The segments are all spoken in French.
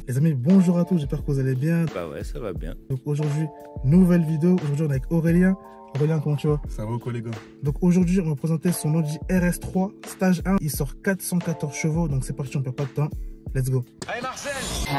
Les amis, bonjour à tous, j'espère que vous allez bien. Bah ouais, ça va bien. Donc aujourd'hui, nouvelle vidéo. Aujourd'hui, on est avec Aurélien. Aurélien, comment tu vas? Ça va quoi les gars? Donc aujourd'hui, on va présenter son Audi RS3 Stage 1. Il sort 414 chevaux, donc c'est parti, on perd pas de temps. Let's go. Allez Marcel!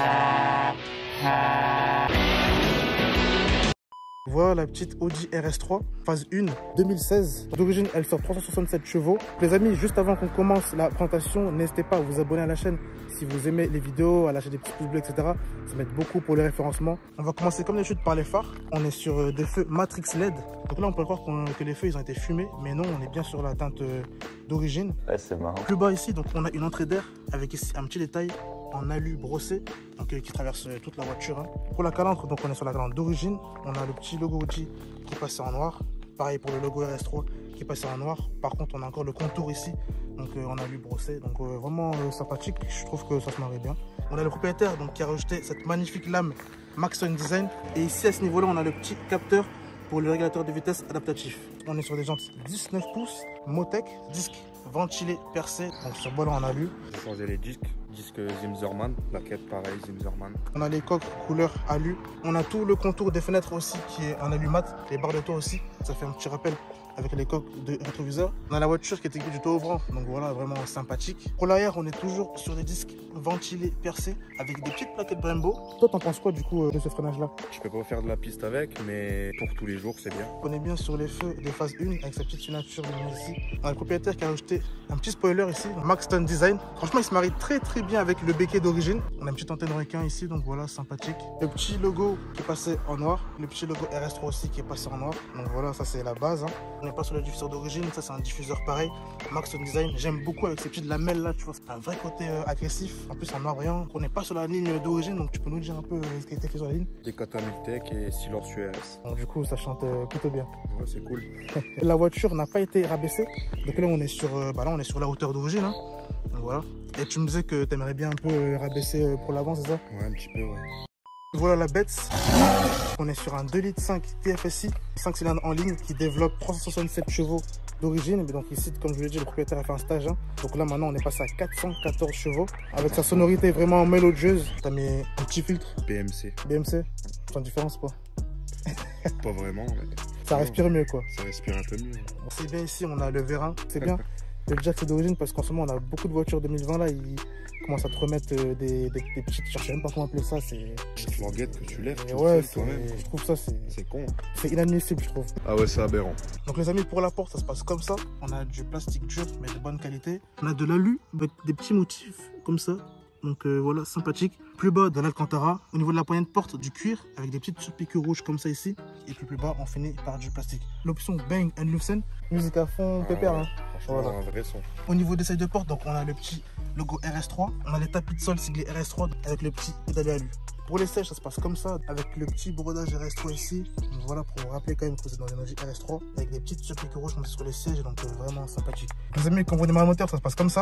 Voilà la petite Audi RS3, phase 1, 2016. D'origine, elle sort 367 chevaux. Les amis, juste avant qu'on commence la présentation, n'hésitez pas à vous abonner à la chaîne si vous aimez les vidéos, à lâcher des petits pouces bleus, etc. Ça m'aide beaucoup pour les référencements. On va commencer comme d'habitude par les phares. On est sur des feux Matrix LED. Donc là, on peut croire que les feux, ils ont été fumés. Mais non, on est bien sur la teinte d'origine. Ouais, c'est marrant. Plus bas ici, donc on a une entrée d'air avec ici un petit détail en alu brossé, donc qui traverse toute la voiture. Pour la calandre, donc on est sur la calandre d'origine. On a le petit logo Audi qui est passé en noir. Pareil pour le logo RS3 qui est passé en noir. Par contre, on a encore le contour ici, donc on a lu brossé. Donc vraiment sympathique. Je trouve que ça se marie bien. On a le propriétaire donc qui a rejeté cette magnifique lame Maxton Design. Et ici à ce niveau-là, on a le petit capteur pour le régulateur de vitesse adaptatif. On est sur des jantes 19 pouces, Motec, disque ventilé percé. Donc sur bas là, on a lu. J'ai changé les disques Zimmermann, plaquette pareil Zimmermann. On a les coques couleur alu. On a tout le contour des fenêtres aussi qui est en alu mat. Les barres de toit aussi, ça fait un petit rappel avec les coques de rétroviseur. On a la voiture qui est équipée du toit ouvrant, donc voilà, vraiment sympathique. Pour l'arrière, on est toujours sur des disques ventilés percés avec des petites plaquettes Brembo. Toi, t'en penses quoi du coup de ce freinage-là? Je peux pas faire de la piste avec, mais pour tous les jours, c'est bien. On est bien sur les feux des phases 1 avec sa petite signature ici. On a le propriétaire qui a ajouté un petit spoiler ici, Maxton Design. Franchement, il se marie très bien avec le béquet d'origine. On a une petite antenne requin ici, donc voilà, sympathique. Le petit logo qui est passé en noir. Le petit logo RS3 aussi qui est passé en noir. Donc voilà, ça c'est la base. On n'est pas sur le diffuseur d'origine, ça c'est un diffuseur pareil. Maxton Design, j'aime beaucoup avec ces petites lamelles là, tu vois, c'est un vrai côté agressif. En plus en noir brillant, on n'est pas sur la ligne d'origine, donc tu peux nous dire un peu ce qui a été fait sur la ligne. Decathlon Tech et silencieux RS. Donc du coup, ça chante plutôt bien. Ouais, c'est cool. La voiture n'a pas été rabaissée, donc là on est sur, la hauteur d'origine. Hein. Donc voilà. Et tu me disais que tu aimerais bien un peu rabaisser pour l'avant, c'est ça? Ouais, un petit peu, ouais. Voilà la bête. On est sur un 2,5 litres TFSI, 5 cylindres en ligne qui développe 367 chevaux d'origine. Mais donc ici, comme je vous l'ai dit, le propriétaire a fait un stage. Hein. Donc là maintenant on est passé à 414 chevaux. Avec sa sonorité vraiment mélodieuse. Tu as mis un petit filtre. BMC. BMC, sans différence pas. Pas vraiment, mais... Ça respire mieux quoi. Ça respire un peu mieux. C'est bien ici, on a le vérin. C'est bien. Le jack c'est d'origine parce qu'en ce moment on a beaucoup de voitures 2020 là, ils commencent à te remettre des petites, je sais même pas comment appeler ça, c'est... Petite languette que tu lèves, ouais, je trouve ça c'est con. C'est inadmissible je trouve. Ah ouais, c'est aberrant. Donc les amis, pour la porte ça se passe comme ça. On a du plastique dur mais de bonne qualité. On a de l'alu avec des petits motifs comme ça. Donc voilà, sympathique. Plus bas de l'Alcantara, au niveau de la poignée de porte, du cuir avec des petites surpiqûres rouges comme ça ici. Et puis plus bas, on finit par du plastique. L'option Bang & Olufsen, musique à fond, pépère. Ouais. Hein. Franchement, Voilà. un vrai son. Au niveau des sailles de porte, donc on a le petit logo RS3. On a les tapis de sol siglés RS3 avec le petit pédalier alu. Pour les sièges, ça se passe comme ça, avec le petit brodage RS3 ici. Donc voilà, pour vous rappeler quand même que vous êtes dans une Audi RS3, avec des petites surpiqûres rouges sur les sièges, donc vraiment sympathique. Les amis, quand vous démarrez le moteur, ça se passe comme ça.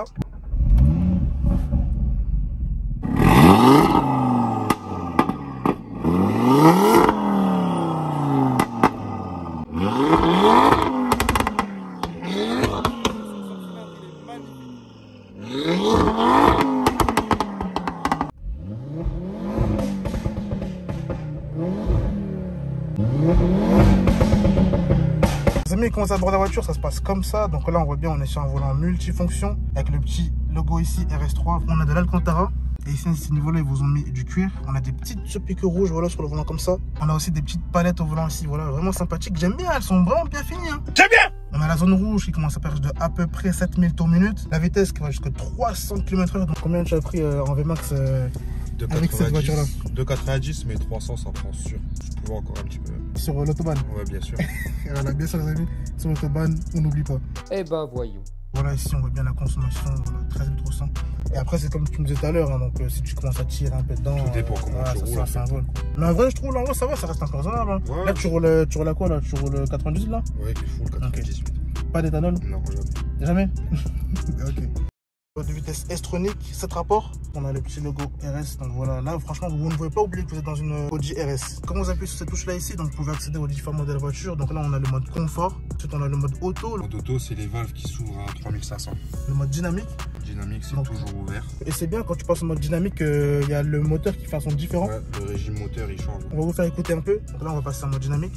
Les amis, comment ça borde la voiture, ça se passe comme ça. Donc là on voit bien, on est sur un volant multifonction avec le petit logo ici RS3. On a de l'Alcantara et ici à ce niveau là ils vous ont mis du cuir. On a des petites surpiqûres rouges voilà sur le volant comme ça. On a aussi des petites palettes au volant ici, voilà, vraiment sympathique. J'aime bien, elles sont vraiment bien finies. Hein. J'aime bien. On a la zone rouge qui commence à faire de à peu près 7000 tours minute. La vitesse qui va jusqu'à 300 km/h. Donc combien tu as pris en VMAX avec cette voiture là? 2,90 mais 300 ça prend sûr. Je pouvais encore un petit peu. Sur l'autobahn. Ouais, bien sûr. Voilà, bien sûr les amis, sur l'autobahn, on n'oublie pas. Eh ben voyons. Voilà, ici on voit bien la consommation, voilà, 13 300. Et après c'est comme tu me disais tout à l'heure, hein, donc si tu commences à tirer un peu dedans, tout dépend comment tu roules. Ça fait un vol, quoi. Mais en vrai je trouve, en vrai ça va, ça reste encore raisonnable. Hein. Ouais. Là tu roules à quoi là? Tu roules 98 là? Ouais, puis full 98. Okay. Pas d'éthanol? Non, jamais. Ok. De vitesse S-Tronic, 7 rapports. On a le petit logo RS. Donc voilà, là franchement vous ne pouvez pas oublier que vous êtes dans une Audi RS. Quand vous appuyez sur cette touche là ici, donc vous pouvez accéder aux différents modèles de voiture. Donc là on a le mode confort. Ensuite on a le mode auto. Le mode auto, c'est les valves qui s'ouvrent à 3500. Le mode dynamique. Dynamique, c'est toujours ouvert. Et c'est bien quand tu passes au mode dynamique, il y a le moteur qui fait un son différent. Ouais, le régime moteur il change. On va vous faire écouter un peu. Donc là on va passer en mode dynamique.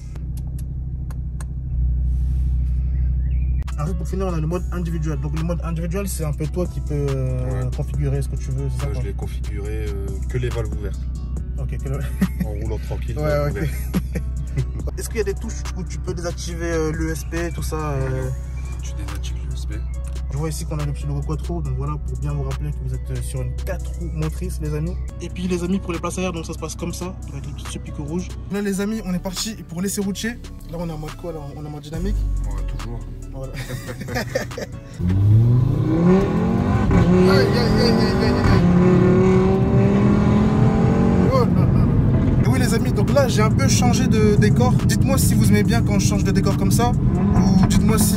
Ensuite, pour finir, on a le mode individuel. Donc le mode individuel, c'est un peu toi qui peux configurer ce que tu veux. Ça, je l'ai configuré que les valves ouvertes. Ok, en roulant tranquille. Ouais, ok. Est-ce qu'il y a des touches où tu peux désactiver l'USP, tout ça Tu désactives l'USP. Je vois ici qu'on a le petit logo Quattro, donc voilà, pour bien vous rappeler que vous êtes sur une 4 roues motrices, les amis. Et puis les amis, pour les places arrière, donc ça se passe comme ça, avec les petits picots rouges. Là les amis, on est parti pour l'essai routier. Là on est en mode quoi? Là on est en mode dynamique. Ouais, toujours. Voilà. Et oui les amis, donc là j'ai un peu changé de décor. Dites-moi si vous aimez bien quand je change de décor comme ça, ou dites-moi si...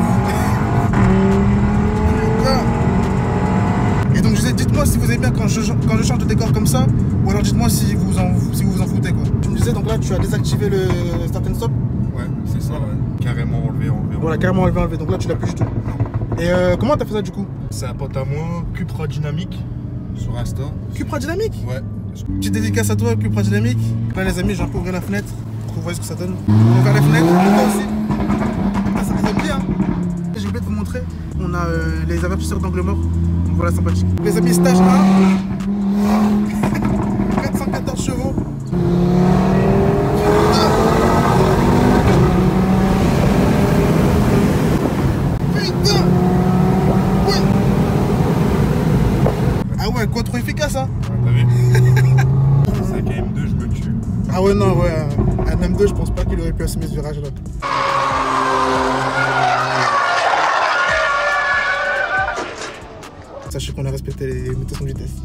Et donc je disais, dites-moi si vous aimez bien quand je change de décor comme ça, ou alors dites-moi si vous vous en foutez quoi. Tu me disais donc là tu as désactivé le start and stop. Ouais, c'est ça, ouais. Carrément enlevé. Voilà, carrément enlevé. Donc là tu l'as plus du tout. Non. Et comment t'as fait ça du coup? C'est un pote à moi, Cupra Dynamique, sur Insta. Cupra Dynamique? Ouais. Petite dédicace à toi, Cupra Dynamique. Là les amis, j'ai un peu ouvert la fenêtre pour que vous voyez ce que ça donne. On va ouvrir la fenêtre, toi aussi. Ah, ça résonne bien. J'ai oublié de vous montrer, on a les avertisseurs d'angle mort. Donc voilà, sympathique. Les amis, stage 1. 414 chevaux. Putain. Oui. Ah ouais, quoi trop efficace hein. T'as vu? C'est un M2, je me tue. Ah ouais, non, ouais. Un M2, je pense pas qu'il aurait pu assumer ce virage là. Sachez qu'on a respecté les limitations de vitesse.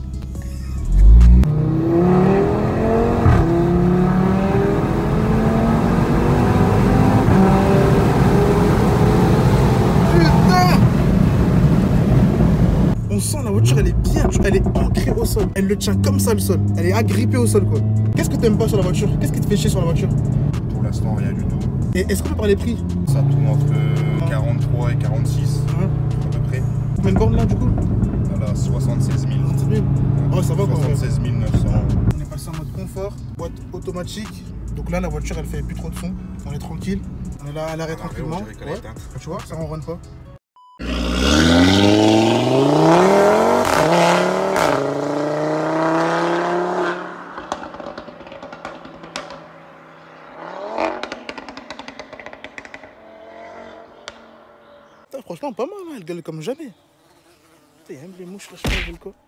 Putain! On sent la voiture, elle est bien, elle est ancrée au sol. Elle le tient comme ça le sol. Elle est agrippée au sol quoi. Qu'est-ce que t'aimes pas sur la voiture? Qu'est-ce qui te fait chier sur la voiture? Pour l'instant, rien du tout. Et est-ce qu'on peut parler prix? Ça tourne entre 43 et 46 à peu près. Combien de bornes là du coup? Voilà, 76 000. 76 000. Oh, ça va quoi. 76 900. On est passé en mode confort, boîte automatique. Donc là, la voiture, elle fait plus trop de son. On est tranquille. On est là à l'arrêt tranquillement. Ouais. Tu vois, ça ronronne pas. Putain, franchement, pas mal, hein. Elle gueule comme jamais. Putain, il y a même les mouches, là, je sais pas, elles veulent quoi.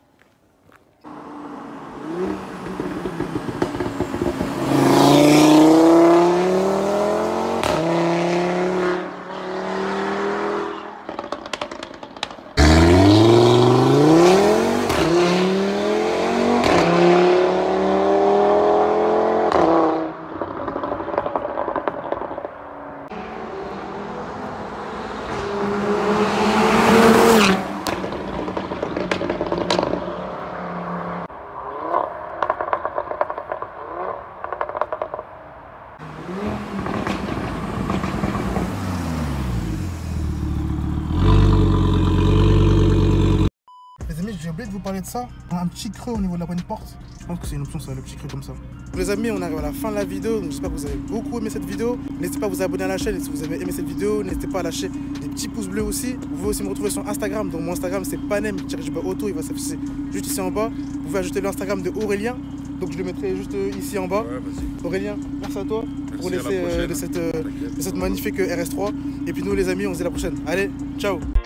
J'ai oublié de vous parler de ça. On a un petit creux au niveau de la bonne porte. Je pense que c'est une option, ça, le petit creux comme ça. Les amis, on arrive à la fin de la vidéo. J'espère que vous avez beaucoup aimé cette vidéo. N'hésitez pas à vous abonner à la chaîne. Et si vous avez aimé cette vidéo, n'hésitez pas à lâcher des petits pouces bleus aussi. Vous pouvez aussi me retrouver sur Instagram. Donc mon Instagram, c'est panem-auto. Il va s'afficher juste ici en bas. Vous pouvez ajouter l'Instagram de Aurélien. Donc je le mettrai juste ici en bas. Ouais, Aurélien, merci à toi pour l'essai de cette magnifique RS3. Et puis nous les amis, on se dit à la prochaine. Allez, ciao.